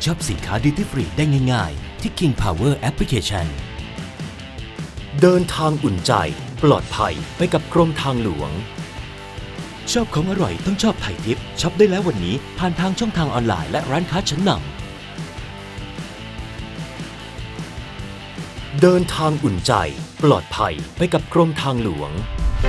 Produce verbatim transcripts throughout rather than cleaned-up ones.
ช็อปสินค้าดิวตี้ฟรีได้ง่ายๆที่ King Power Application เดินทางอุ่นใจปลอดภัยไปกับกรมทางหลวงชอบของอร่อยต้องชอบไทยทิปช็อปได้แล้ววันนี้ผ่านทางช่องทางออนไลน์และร้านค้าชั้นนำเดินทางอุ่นใจปลอดภัยไปกับกรมทางหลวง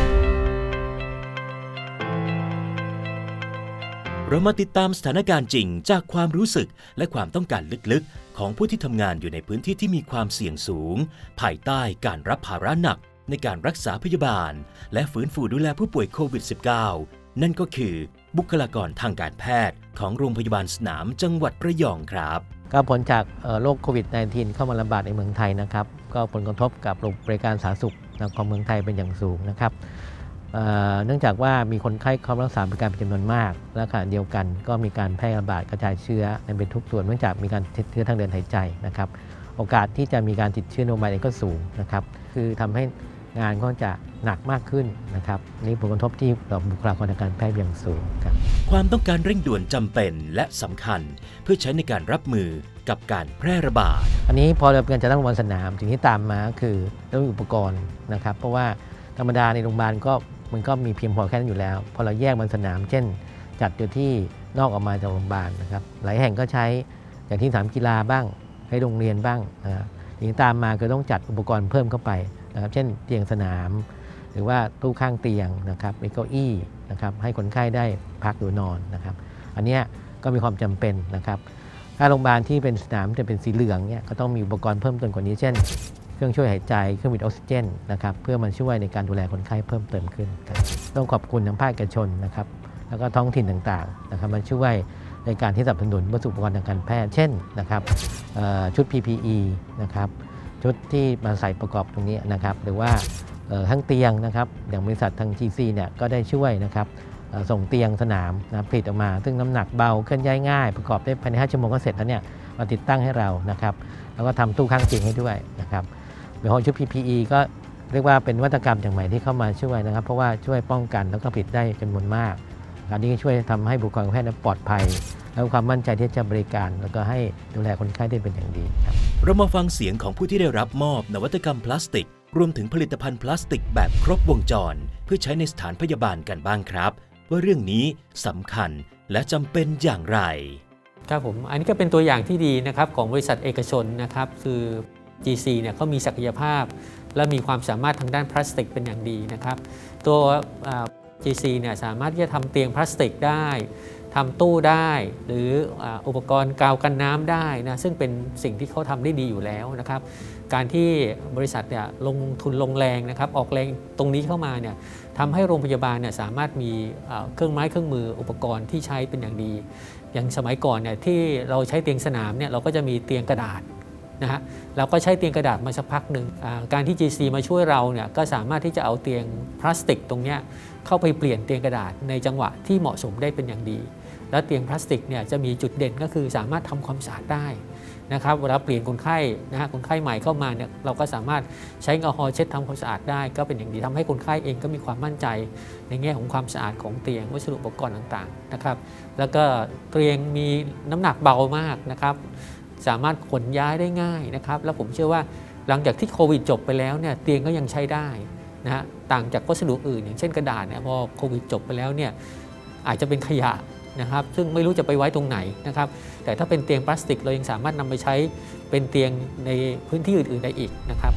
เรามาติดตามสถานการณ์จริงจากความรู้สึกและความต้องการลึกๆของผู้ที่ทำงานอยู่ในพื้นที่ที่มีความเสี่ยงสูงภายใต้การรับภาระหนักในการรักษาพยาบาลและฟื้นฟูดูแลผู้ป่วยโควิด สิบเก้า นั่นก็คือบุคลากรทางการแพทย์ของโรงพยาบาลสนามจังหวัดระยองครับก็ผลจากโรคโควิด สิบเก้า เข้ามาระบาดในเมืองไทยนะครับก็ผลกระทบกับระบบบริการสาธารณสุขของเมืองไทยเป็นอย่างสูงนะครับเนื่องจากว่ามีคนไข้เข้ารักษาบริการเป็นจำนวนมากและขณะเดียวกันก็มีการแพร่ระบาดกระจายเชื้อในเป็นทุกส่วนเนื่องจากมีการติดเชื้อทางเดินหายใจนะครับโอกาสที่จะมีการติดเชื้อในโรงพยาบาลเองก็สูงนะครับคือทำให้งานก็จะหนักมากขึ้นนะครับนี่ผลกระทบที่ต่อบุคลากรทางการแพทย์อย่างสูงครับความต้องการเร่งด่วนจำเป็นและสำคัญเพื่อใช้ในการรับมือกับการแพร่ระบาดอันนี้พอเราเป็นจะตั้งโรงพยาบาลสนามสิ่งที่ตามมาคือต้องมีอุปกรณ์นะครับเพราะว่าธรรมดาในโรงพยาบาลก็มันก็มีเพียงพอแค่นั้นอยู่แล้วพอเราแยกมันสนามเช่นจัดอยู่ที่นอกออกมาจากโรงพยาบาลนะครับหลายแห่งก็ใช้อย่างที่สนามกีฬาบ้างให้โรงเรียนบ้างนะครับอย่างตามมาก็ต้องจัดอุปกรณ์เพิ่มเข้าไปนะครับเช่นเตียงสนามหรือว่าตู้ข้างเตียงนะครับมีเก้าอี้นะครับให้คนไข้ได้พักหรือนอนนะครับอันนี้ก็มีความจำเป็นนะครับถ้าโรงพยาบาลที่เป็นสนามจะเป็นสีเหลืองเนี่ยก็ต้องมีอุปกรณ์เพิ่มเติมกว่านี้เช่นเครื่องช่วยหายใจเครื่องผลิตออกซิเจนนะครับเพื่อมันช่วยในการดูแลคนไข้เพิ่มเติมขึ้นต้องขอบคุณทางภาคเอกชนนะครับแล้วก็ท้องถิ่นต่างๆนะครับมาช่วยในการที่สนับสนุนวัสดุอุปกรณ์ทางการแพทย์เช่นนะครับชุด พี พี อี นะครับชุดที่มาใส่ประกอบตรงนี้นะครับหรือว่าทั้งเตียงนะครับอย่างบริษัททาง จี ซี เนี่ยก็ได้ช่วยนะครับส่งเตียงสนามนะผลิตออกมาซึ่งน้ำหนักเบาเคลื่อนย้ายง่ายประกอบได้ภายในห้าชั่วโมงก็เสร็จแล้วเนี่ยมาติดตั้งให้เรานะครับแล้วก็ทำตู้ข้างเตียงให้ด้วยนะครับโดยเฉพาะชุด พี พี อี ก็เรียกว่าเป็นนวัตกรรมอย่างใหม่ที่เข้ามาช่วยนะครับเพราะว่าช่วยป้องกันแล้วก็ผลิตได้จำนวนมากการนี้ช่วยทำให้บุคลากรแพทย์ปลอดภัยและความมั่นใจที่จะบริการแล้วก็ให้ดูแลคนไข้ได้เป็นอย่างดีครับเรามาฟังเสียงของผู้ที่ได้รับมอบนวัตกรรมพลาสติกรวมถึงผลิตภัณฑ์พลาสติกแบบครบวงจรเพื่อใช้ในสถานพยาบาลกันบ้างครับว่าเรื่องนี้สำคัญและจำเป็นอย่างไรครับผมอันนี้ก็เป็นตัวอย่างที่ดีนะครับของบริษัทเอกชนนะครับคือ จี ซี เนี่ยเขามีศักยภาพและมีความสามารถทางด้านพลาสติกเป็นอย่างดีนะครับตัว จี ซี เนี่ยสามารถที่จะทำเตียงพลาสติกได้ทำตู้ได้หรืออุปกรณ์กาวกันน้ำได้นะซึ่งเป็นสิ่งที่เขาทำได้ดีอยู่แล้วนะครับการที่บริษัทเนี่ยลงทุนลงแรงนะครับออกแรงตรงนี้เข้ามาเนี่ยทำให้โรงพยาบาลเนี่ยสามารถมีเครื่องไม้เครื่องมืออุปกรณ์ที่ใช้เป็นอย่างดีอย่างสมัยก่อนเนี่ยที่เราใช้เตียงสนามเนี่ยเราก็จะมีเตียงกระดาษนะฮะเราก็ใช้เตียงกระดาษมาสักพักหนึ่งการที่ จี ซี มาช่วยเราเนี่ยก็สามารถที่จะเอาเตียงพลาสติกตรงนี้เข้าไปเปลี่ยนเตียงกระดาษในจังหวะที่เหมาะสมได้เป็นอย่างดีและเตียงพลาสติกเนี่ยจะมีจุดเด่นก็คือสามารถทำความสะอาดได้นะครับเวลาเปลี่ยนคนไข้นะฮะคนไข้ใหม่เข้ามาเนี่ยเราก็สามารถใช้แอลกอฮอล์เช็ดทำความสะอาดได้ก็เป็นอย่างดีทำให้คนไข้เองก็มีความมั่นใจในแง่ของความสะอาดของเตียงวัสดุอุปกรณ์ต่างๆนะครับแล้วก็เตียงมีน้ำหนักเบามากนะครับสามารถขนย้ายได้ง่ายนะครับแล้วผมเชื่อว่าหลังจากที่โควิดจบไปแล้วเนี่ยเตียงก็ยังใช้ได้นะฮะต่างจากวัสดุอื่นอย่างเช่นกระดาษเนี่ยพอโควิดจบไปแล้วเนี่ยอาจจะเป็นขยะนะครับซึ่งไม่รู้จะไปไว้ตรงไหนนะครับแต่ถ้าเป็นเตียงพลาสติกเรายังสามารถนำไปใช้เป็นเตียงในพื้นที่อื่นๆได้อีกนะครับ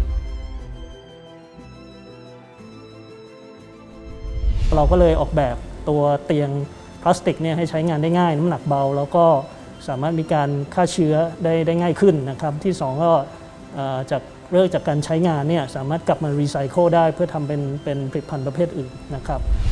เราก็เลยออกแบบตัวเตียงพลาสติกเนี่ยให้ใช้งานได้ง่ายน้ำหนักเบาแล้วก็สามารถมีการฆ่าเชื้อได้ได้ง่ายขึ้นนะครับที่สองก็จากเริ่มจากการใช้งานเนี่ยสามารถกลับมารีไซเคิลได้เพื่อทำเป็นเป็นผลิตภัณฑ์ประเภทอื่นนะครับ